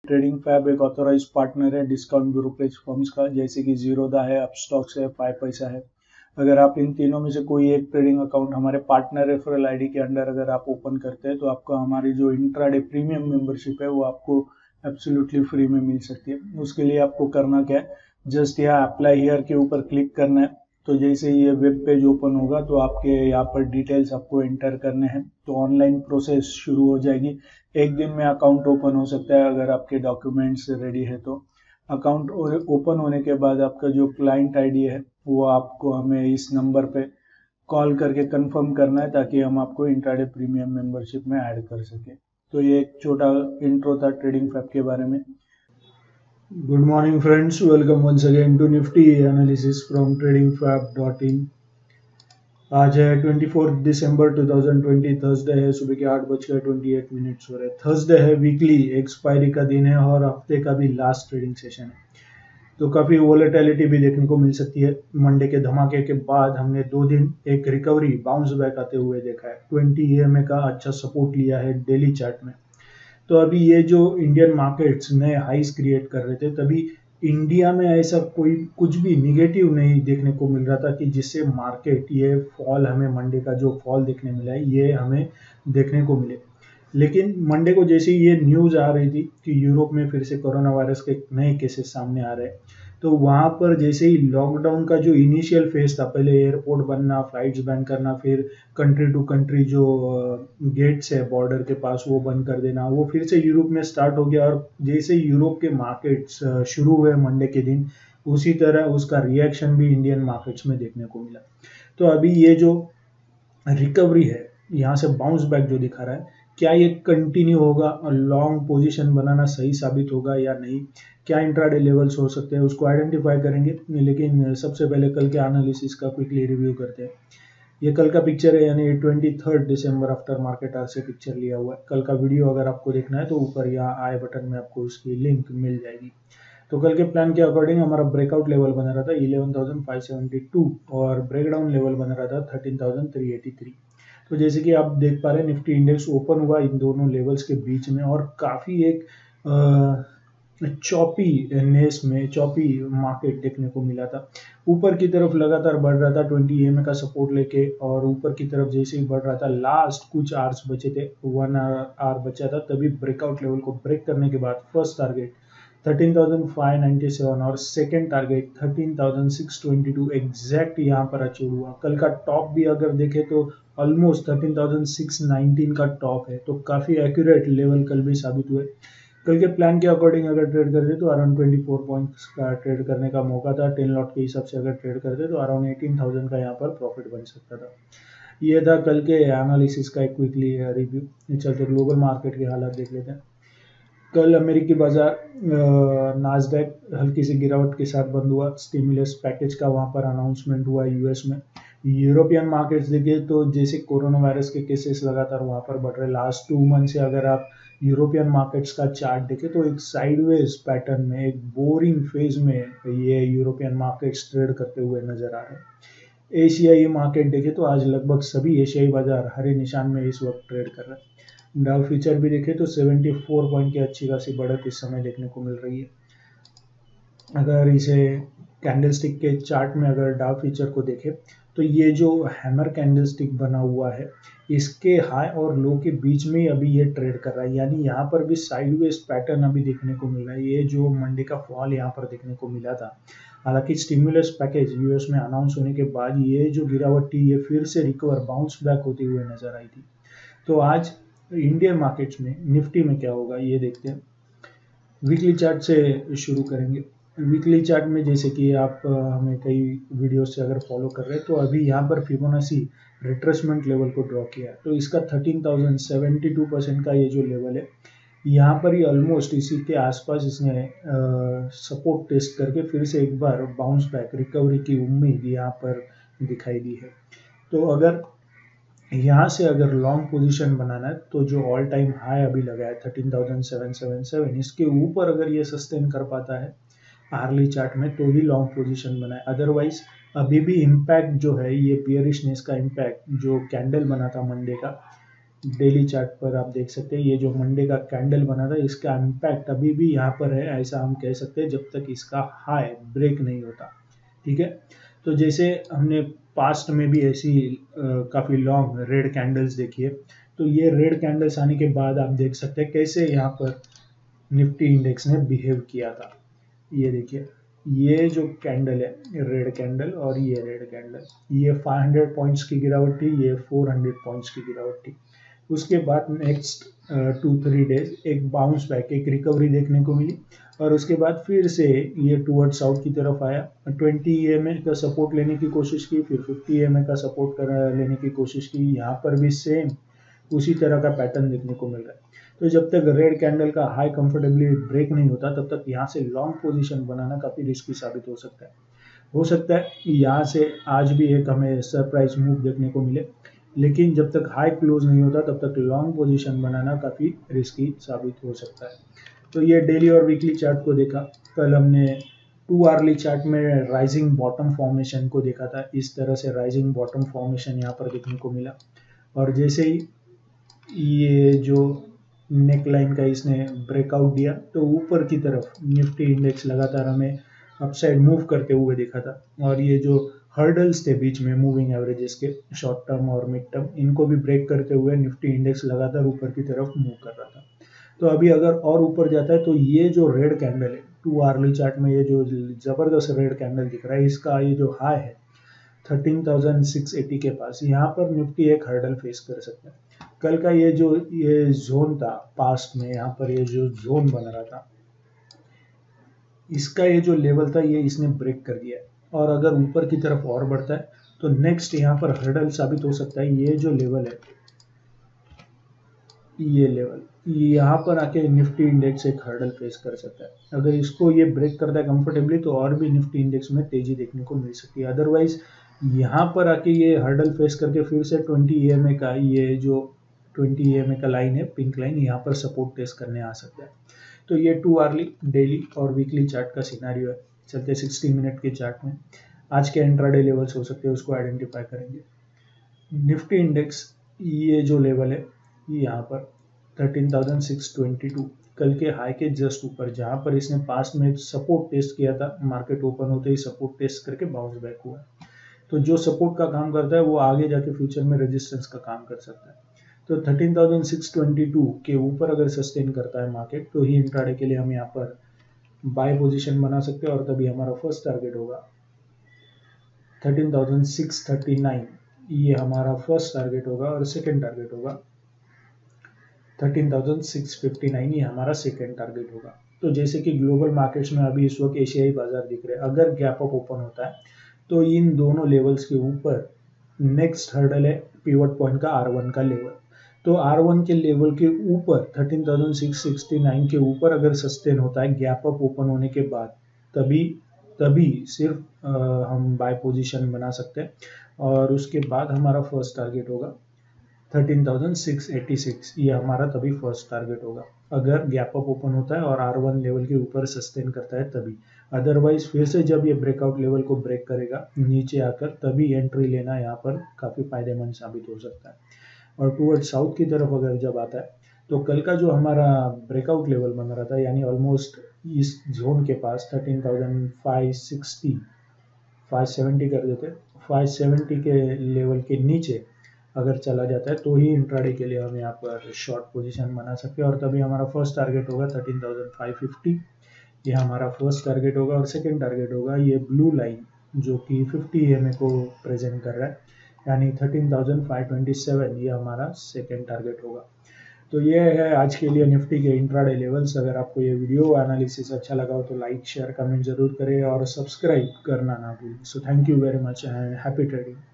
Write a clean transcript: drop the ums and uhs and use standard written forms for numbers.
Trading fab एक authorise partner है discount brokerage firms का, जैसे कि जीरोधा है, अपस्टॉक्स है, 5पैसा है। अगर आप इन तीनों में से कोई एक ट्रेडिंग अकाउंट हमारे पार्टनर रेफरल आईडी के अंडर अगर आप ओपन करते हैं तो आपको हमारी जो इंट्राडे प्रीमियम मेंबरशिप है वो आपको एब्सोल्युटली फ्री में मिल सकती है। उसके लिए आपको करना क्या है, जस्ट यहाँ अप्लाई हियर के ऊपर क्लिक करना है। तो जैसे ये वेब पेज ओपन होगा तो आपके यहाँ पर डिटेल्स आपको एंटर करने हैं, तो ऑनलाइन प्रोसेस शुरू हो जाएगी। एक दिन में अकाउंट ओपन हो सकता है अगर आपके डॉक्यूमेंट्स रेडी है तो। अकाउंट ओपन होने के बाद आपका जो क्लाइंट आईडी है वो आपको हमें इस नंबर पे कॉल करके कंफर्म करना है, ताकि हम आपको इंट्राडे प्रीमियम मेंबरशिप में ऐड कर सके। तो ये एक छोटा इंट्रो था ट्रेडिंग फैब के बारे में। Good morning friends, welcome once again to Nifty analysis from tradingfab.in। आज है 24 दिसंबर 2020, थर्सडे है, सुबह के 8:28 हो रहे। थर्सडे है, वीकली एक्सपायरी का दिन है और हफ्ते का भी लास्ट ट्रेडिंग सेशन है, तो काफ़ी वोलेटिलिटी भी देखने को मिल सकती है। मंडे के धमाके के बाद हमने 2 दिन एक रिकवरी बाउंस बैक आते हुए देखा है। 20 EMA का अच्छा सपोर्ट लिया है डेली चार्ट में। तो अभी ये जो इंडियन मार्केट्स नए हाईज क्रिएट कर रहे थे, तभी इंडिया में ऐसा कोई कुछ भी निगेटिव नहीं देखने को मिल रहा था कि जिससे मार्केट ये फॉल, हमें मंडे का जो फॉल देखने मिला है ये हमें देखने को मिले। लेकिन मंडे को जैसे ही ये न्यूज़ आ रही थी कि यूरोप में फिर से कोरोना वायरस के नए केसेस सामने आ रहे हैं, तो वहाँ पर जैसे ही लॉकडाउन का जो इनिशियल फेज था, पहले एयरपोर्ट बनना, फ्लाइट्स बैन करना, फिर कंट्री टू कंट्री जो गेट्स है बॉर्डर के पास वो बंद कर देना, वो फिर से यूरोप में स्टार्ट हो गया। और जैसे यूरोप के मार्केट्स शुरू हुए मंडे के दिन, उसी तरह उसका रिएक्शन भी इंडियन मार्केट्स में देखने को मिला। तो अभी ये जो रिकवरी है, यहाँ से बाउंस बैक जो दिखा रहा है, क्या ये कंटिन्यू होगा और लॉन्ग पोजीशन बनाना सही साबित होगा या नहीं, क्या इंट्राडे लेवल्स हो सकते हैं, उसको आइडेंटिफाई करेंगे। लेकिन सबसे पहले कल के एनालिसिस का क्विकली रिव्यू करते हैं। ये कल का पिक्चर है, यानी 23 दिसंबर आफ्टर मार्केट आवर से पिक्चर लिया हुआ है। कल का वीडियो अगर आपको देखना है तो ऊपर यहाँ आई बटन में आपको उसकी लिंक मिल जाएगी। तो कल के प्लान के अकॉर्डिंग हमारा ब्रेकआउट लेवल बना रहा था 11,572 और ब्रेकडाउन लेवल बना रहा था 13,383। तो जैसे कि आप देख पा रहे हैं, निफ्टी इंडेक्स ओपन हुआ इन दोनों लेवल्स के बीच में और काफ़ी एक चॉपी मार्केट देखने को मिला था। ऊपर की तरफ लगातार बढ़ रहा था 20 EMA का सपोर्ट लेके, और ऊपर की तरफ जैसे ही बढ़ रहा था, लास्ट कुछ आवर्स बचे थे, 1 आवर बचा था, तभी ब्रेकआउट लेवल को ब्रेक करने के बाद फर्स्ट टारगेट 13,597 और सेकेंड टारगेट 13,622 एग्जैक्ट यहाँ पर अचीव हुआ। कल का टॉप भी अगर देखें तो ऑलमोस्ट 13,619 का टॉप है, तो काफ़ी एक्यूरेट लेवल कल भी साबित हुए। कल के प्लान के अकॉर्डिंग अगर ट्रेड करते तो अराउंड 24 पॉइंट्स का ट्रेड करने का मौका था। 10 लॉट के हिसाब से अगर ट्रेड करते तो अराउंड 18,000 का यहाँ पर प्रॉफिट बन सकता था। ये था कल के एनालिसिस का एक क्विकली रिव्यू। चलते ग्लोबल मार्केट के हालात देख लेते हैं। कल अमेरिकी बाजार नास्डैक हल्की सी गिरावट के साथ बंद हुआ। स्टिमुलस पैकेज का वहाँ पर अनाउंसमेंट हुआ यूएस में। यूरोपियन मार्केट्स देखिए तो जैसे कोरोना वायरस के केसेस लगातार वहाँ पर बढ़ रहे। लास्ट 2 मंथ से अगर आप यूरोपियन मार्केट्स का चार्ट देखें तो एक साइडवेज पैटर्न में, एक बोरिंग फेज में ये यूरोपियन मार्केट्स ट्रेड करते हुए नजर आ रहे हैं। एशियाई मार्केट देखें तो आज लगभग सभी एशियाई बाजार हरे निशान में इस वक्त ट्रेड कर रहे हैं। डाउ फ्यूचर भी देखें तो 74 पॉइंट की अच्छी खासी बढ़त इस समय देखने को मिल रही है। अगर इसे कैंडलस्टिक के चार्ट में अगर डाउ फ्यूचर को देखें तो ये जो हैमर कैंडलस्टिक बना हुआ है, इसके हाई और लो के बीच में ही अभी ये ट्रेड कर रहा है, यानी यहाँ पर भी साइडवेज पैटर्न अभी देखने को मिल रहा है। ये जो मंडे का फॉल यहाँ पर देखने को मिला था, हालांकि स्टिमुलस पैकेज यूएस में अनाउंस होने के बाद ये जो गिरावट थी ये फिर से रिकवर बाउंस बैक होते हुए नजर आई थी। तो आज इंडियन मार्केट्स में निफ्टी में क्या होगा ये देखते हैं। वीकली चार्ट से शुरू करेंगे। वीकली चार्ट में जैसे कि आप हमें कई वीडियो से अगर फॉलो कर रहे हैं तो अभी यहाँ पर फिबोनाची रिट्रेसमेंट लेवल को ड्रॉ किया है। तो इसका 13,072% का ये जो लेवल है, यहाँ पर ही ऑलमोस्ट इसी के आसपास इसने सपोर्ट टेस्ट करके फिर से एक बार बाउंस बैक रिकवरी की उम्मीद यहाँ पर दिखाई दी है। तो अगर यहाँ से अगर लॉन्ग पोजीशन बनाना है तो जो ऑल टाइम हाई अभी लगा है 13,777, इसके ऊपर अगर ये सस्टेन कर पाता है आर्ली चार्ट में तो ही लॉन्ग पोजीशन बनाए। अदरवाइज अभी भी इम्पैक्ट जो है ये बियरिशनेस का इम्पैक्ट जो कैंडल बना था मंडे का, डेली चार्ट पर आप देख सकते हैं ये जो मंडे का कैंडल बना था इसका इम्पैक्ट अभी भी यहाँ पर है, ऐसा हम कह सकते हैं, जब तक इसका हाई ब्रेक नहीं होता। ठीक है, तो जैसे हमने पास्ट में भी ऐसी काफ़ी लॉन्ग रेड कैंडल्स देखी है, तो ये रेड कैंडल्स आने के बाद आप देख सकते हैं कैसे यहाँ पर निफ्टी इंडेक्स ने बिहेव किया था। ये देखिए, ये जो कैंडल है रेड कैंडल और ये रेड कैंडल, ये 500 पॉइंट्स की गिरावट थी, ये 400 पॉइंट्स की गिरावट थी। उसके बाद नेक्स्ट 2-3 डेज एक बाउंस बैक, एक रिकवरी देखने को मिली और उसके बाद फिर से ये टूवर्ड साउथ की तरफ आया। 20 EMA का सपोर्ट लेने की कोशिश की, फिर 50 EMA का सपोर्ट लेने की कोशिश की। यहाँ पर भी सेम उसी तरह का पैटर्न देखने को मिल रहा है। तो जब तक रेड कैंडल का हाई कंफर्टेबली ब्रेक नहीं होता तब तक यहाँ से लॉन्ग पोजीशन बनाना काफ़ी रिस्की साबित हो सकता है। हो सकता है यहाँ से आज भी एक हमें सरप्राइज मूव देखने को मिले, लेकिन जब तक हाई क्लोज नहीं होता तब तक लॉन्ग पोजीशन बनाना काफ़ी रिस्की साबित हो सकता है। तो ये डेली और वीकली चार्ट को देखा। कल हमने 2 आवर्ली चार्ट में राइजिंग बॉटम फॉर्मेशन को देखा था। इस तरह से राइजिंग बॉटम फॉर्मेशन यहाँ पर देखने को मिला और जैसे ही ये जो नेक लाइन का इसने ब्रेकआउट दिया तो ऊपर की तरफ निफ्टी इंडेक्स लगातार हमें अपसाइड मूव करते हुए देखा था। और ये जो हर्डल्स थे बीच में मूविंग एवरेजेस के, शॉर्ट टर्म और मिड टर्म, इनको भी ब्रेक करते हुए निफ्टी इंडेक्स लगातार ऊपर की तरफ मूव कर रहा था। तो अभी अगर और ऊपर जाता है तो ये जो रेड कैंडल है 2 आवर्ली चार्ट में, ये जो जबरदस्त रेड कैंडल दिख रहा है, इसका ये जो हाई है 13,680 के पास, यहाँ पर निफ्टी एक हर्डल फेस कर सकता है। कल का ये जो ये जोन था पास्ट में, यहाँ पर ये जो जोन बन रहा था, इसका ये जो लेवल था ये इसने ब्रेक कर दिया है। और अगर ऊपर की तरफ और बढ़ता है तो नेक्स्ट यहाँ पर हर्डल साबित हो सकता है ये जो लेवल है, ये लेवल, यहाँ पर आके निफ्टी इंडेक्स एक हर्डल फेस कर सकता है। अगर इसको ये ब्रेक करता है कंफर्टेबली तो और भी निफ्टी इंडेक्स में तेजी देखने को मिल सकती है। अदरवाइज यहाँ पर आके ये हर्डल फेस करके फिर से 20 EMA का, ये जो 20 EMA का लाइन है, पिंक लाइन, यहाँ पर सपोर्ट टेस्ट करने आ सकता है। तो ये 2 आवर्ली, डेली और वीकली चार्ट का सिनेरियो है। चलते 60 मिनट के चार्ट में आज के इंट्राडे लेवल्स हो सकते हैं, उसको आइडेंटिफाई करेंगे। निफ्टी इंडेक्स ये जो लेवल है यहाँ पर 13,622, कल के हाई के जस्ट ऊपर, जहाँ पर इसने पास्ट में सपोर्ट टेस्ट किया था, मार्केट ओपन होते ही सपोर्ट टेस्ट करके बाउंस बैक हुआ। तो जो सपोर्ट का काम करता है वो आगे जाके फ्यूचर में रेजिस्टेंस का काम कर सकता है। तो 13,622 के ऊपर अगर सस्टेन करता है मार्केट तो ही इंट्राडे के लिए हम यहाँ पर बाय पोजीशन बना सकते हैं और तभी हमारा फर्स्ट टारगेट होगा 13,639, ये हमारा फर्स्ट टारगेट होगा और सेकेंड टारगेट होगा 13,659, ये हमारा सेकेंड टारगेट होगा। तो जैसे कि ग्लोबल मार्केट्स में अभी इस वक्त एशियाई बाजार दिख रहे हैं, अगर गैप अप ओपन होता है तो इन दोनों लेवल्स के ऊपर नेक्स्ट हर्डल है पिवट पॉइंट का R1 का लेवल। तो R1 के लेवल के ऊपर 13,669 के ऊपर अगर सस्टेन होता है गैप अप ओपन होने के बाद, तभी सिर्फ हम बाय पोजीशन बना सकते हैं और उसके बाद हमारा फर्स्ट टारगेट होगा 13,686, ये हमारा तभी फर्स्ट टारगेट होगा अगर गैप अप ओपन होता है और R1 लेवल के ऊपर सस्टेन करता है तभी। अदरवाइज फिर से जब ये ब्रेकआउट लेवल को ब्रेक करेगा नीचे आकर, तभी एंट्री लेना यहाँ पर काफ़ी फायदेमंद साबित हो सकता है। और टूवर्ड साउथ की तरफ अगर जब आता है तो कल का जो हमारा ब्रेकआउट लेवल बन रहा था, यानी ऑलमोस्ट इस जोन के पास 13,560 570 कर देते, 570 के लेवल के नीचे अगर चला जाता है तो ही इंट्राडे के लिए हम यहाँ पर शॉर्ट पोजीशन बना सकते हैं और तभी हमारा फर्स्ट टारगेट होगा 13,550, ये हमारा फर्स्ट टारगेट होगा। और सेकंड टारगेट होगा ये ब्लू लाइन जो कि 50 EMA को प्रेजेंट कर रहा है, यानी 13,527, ये हमारा सेकंड टारगेट होगा। तो ये है आज के लिए निफ्टी के इंट्राडे लेवल्स। अगर आपको ये वीडियो एनालिसिस अच्छा लगा हो तो लाइक शेयर कमेंट जरूर करें और सब्सक्राइब करना ना भूलें। So thank you very much and happy trading.